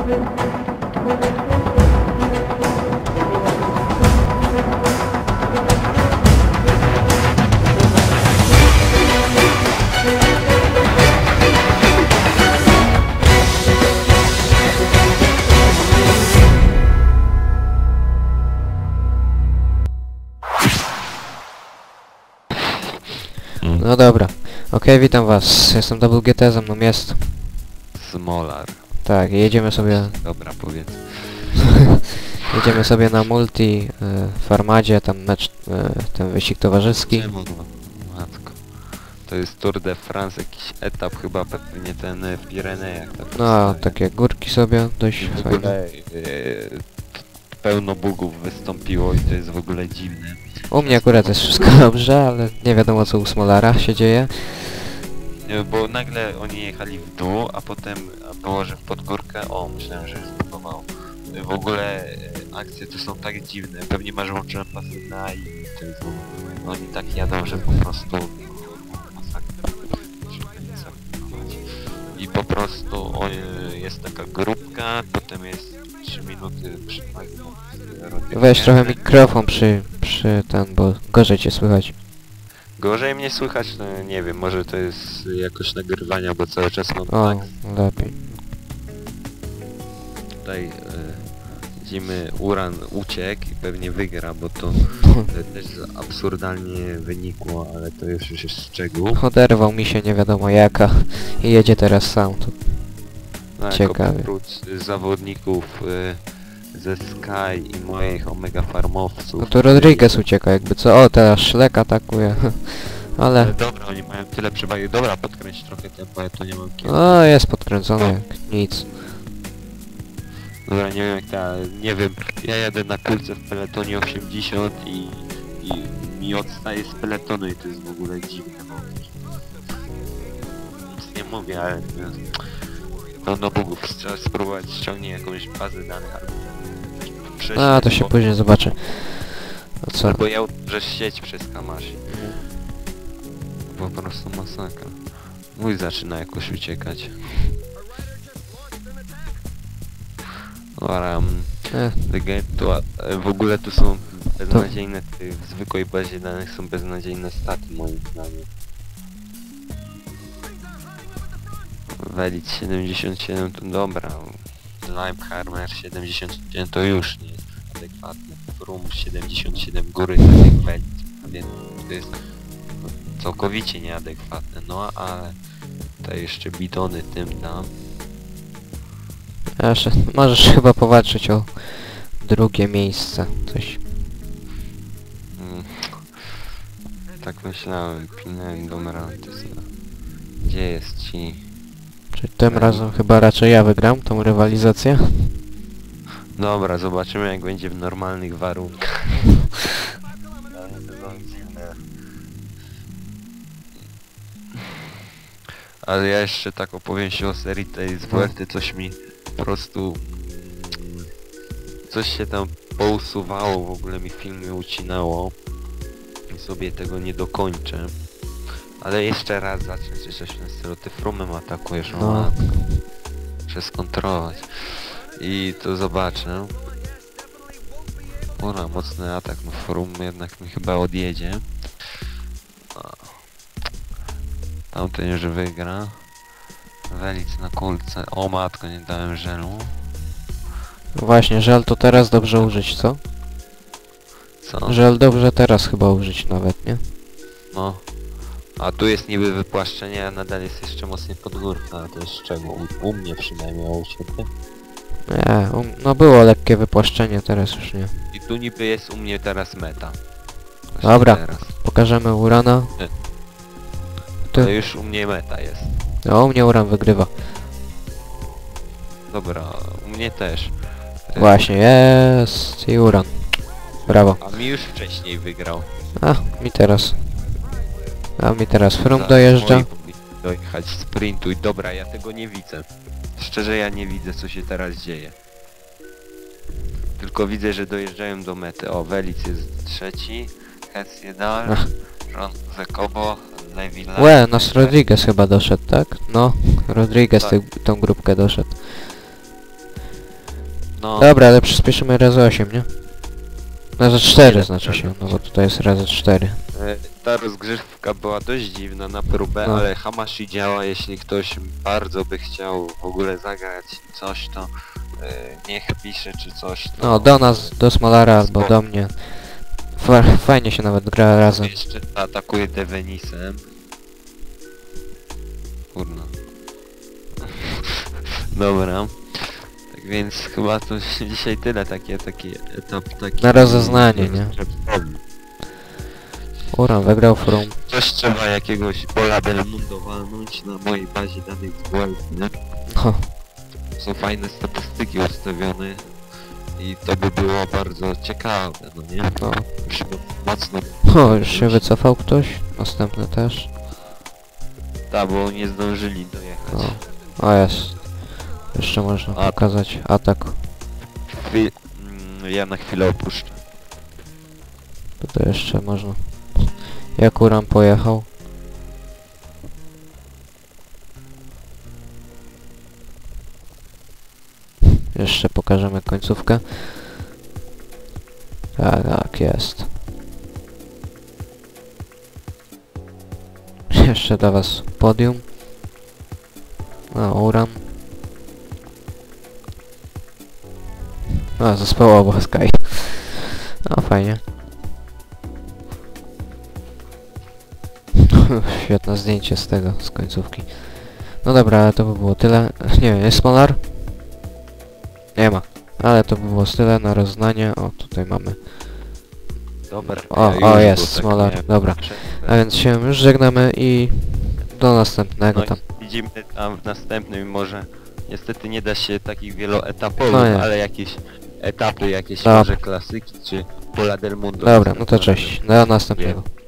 No dobra. Okej, witam was. Jestem WGT, ze mną jest. Smolar. Tak, jedziemy sobie... Dobra, powiedz. Jedziemy sobie na multi w Armadzie, tam mecz, ten wyścig towarzyski. Czemu? Matko. To jest Tour de France, jakiś etap chyba pewnie ten w Pirenejach. Tak No, powstaje. takie górki sobie, dość W fajne. ogóle pełno bugów wystąpiło i to jest w ogóle dziwne. U mnie akurat jest wszystko dobrze, ale nie wiadomo co u Smolara się dzieje. Bo nagle oni jechali w dół, a potem było, że pod górkę, o, myślałem, że zbugowało. W ogóle akcje to są tak dziwne, pewnie masz włączone pasy na i to jest, oni tak jadą, że po prostu masakra. I po prostu jest taka grupka, potem jest 3 minuty przewagi. Weź trochę mikrofon przy ten, bo gorzej cię słychać. Gorzej mnie słychać, no nie wiem, może to jest jakoś nagrywania, bo cały czas mam O, tak. lepiej. Tutaj widzimy Uran uciekł i pewnie wygra, bo to też absurdalnie wynikło, ale to już jest szczegół. Oderwał mi się nie wiadomo jaka i jedzie teraz sam. To Tak, ciekawie. oprócz zawodników ze Sky i moich Omega Farmowców. No to Rodriguez ucieka jakby co. O, teraz Szlek atakuje. Ale... Dobra, oni mają tyle przewagi. Dobra, podkręć trochę tempo, ja to nie mam kiedy. O, jest podkręcony jak nic. Dobra, nie wiem jak ta, nie wiem, ja jadę na kulce w peletonie 80 i mi odstaje z peletonu i to jest w ogóle dziwne, bo nic nie mówię, ale no bugów, trzeba spróbować ściągnąć jakąś bazę danych albo przejść, A, to się później zobaczy. A co? albo ja że sieć przez Kamashi. Po prostu masakra. Mój zaczyna jakoś uciekać. Dobra, w ogóle tu są beznadziejne, w zwykłej bazie danych są beznadziejne staty moim zdaniem. Welic 77 to dobra, Limehammer 77 to już nie jest adekwatne, Frum 77 góry tak jak Welic, więc to jest całkowicie nieadekwatne, no ale tutaj jeszcze bidony tym dam. Jeszcze, możesz chyba powalczyć o drugie miejsce. Coś. Tak myślałem, pilnałem Domerantysa. Gdzie jest ci? Czy tym razem chyba raczej ja wygram tą rywalizację? Dobra, zobaczymy jak będzie w normalnych warunkach. Ale ja jeszcze tak opowiem się o serii tej z WRT, coś mi po prostu... Coś się tam pousuwało, w ogóle mi filmy ucinało. I sobie tego nie dokończę. Ale jeszcze raz zacznę, czy coś w tym stylu. Ty Frumem atakujesz, No. matko. Muszę skontrolować. I to zobaczę. Ura, mocny atak, no Frum jednak mi chyba odjedzie. Tamten już wygra. Welic na kulce. O matko, nie dałem żelu. Właśnie, żel to teraz dobrze użyć, co? Co? Żel dobrze teraz chyba użyć nawet, nie? No. A tu jest niby wypłaszczenie, a nadal jest jeszcze mocniej pod górkę, ale to jest szczegół. U mnie przynajmniej, a u ciebie? Nie, no było lekkie wypłaszczenie, teraz już nie. I tu niby jest u mnie teraz meta. Właśnie Dobra. teraz. Pokażemy Urana. To już u mnie meta jest. O, u mnie Uran wygrywa. Dobra, u mnie też. Właśnie, jest i Uran. Brawo. A mi już wcześniej wygrał. A mi teraz Frum Zaraz dojeżdża. moi powinni dojechać, sprintuj. Dobra, ja tego nie widzę. Szczerze ja nie widzę co się teraz dzieje. Tylko widzę, że dojeżdżają do mety. O, Welic jest trzeci. Hesjedal. Ach. Ron Zekobo. Levi Łe, nas Rodriguez chyba doszedł, tak? No, Rodriguez Tak. tą grupkę doszedł. No, Dobra, ale przyspieszymy razy 8, nie? Razy 4 Ile znaczy razy się, no bo tutaj jest razy 4. ta rozgrzewka była dość dziwna na próbę, No. ale Hamashi działa, jeśli ktoś bardzo by chciał w ogóle zagrać coś, to niech pisze czy coś. To No, do nas, do Smolara albo Spoko. do mnie. Fajnie się nawet gra razem. Jeszcze atakuje Devenisem. Kurna. Dobra. Tak więc chyba to dzisiaj tyle, taki etap taki... Na rozeznanie, nie? Uran wygrał Frum. Coś trzeba jakiegoś Pola del Mundo walnąć na mojej bazie danych z WLF, nie? No, Są fajne statystyki ustawione i to by było bardzo ciekawe, no nie? no. Musimy mocno... O, już się wycofał ktoś. Następny też. Tak, bo nie zdążyli dojechać. O, jest. Jeszcze można A. pokazać atak. Ja na chwilę opuszczę. Tutaj jeszcze można. Jak Uran pojechał. Jeszcze pokażemy końcówkę. Tak, tak, jest. Jeszcze dla was podium. No, Uran. A, zespołowo Sky. No, fajnie. Świetne zdjęcie z tego, z końcówki. No dobra, ale to by było tyle. Nie wiem, jest Smolar? Nie ma. Ale to by było tyle na roznanie. O, tutaj mamy. Dobra. O, już, jest bo tak Smolar. miałem Dobra. przerwę. A więc się już żegnamy i do następnego No tam. i widzimy tam w następnym może. Niestety nie da się takich wieloetapowych, No nie. ale jakieś etapy, jakieś Dobra. może klasyki, czy Pola del Mundo. Dobra, no to cześć. Do następnego.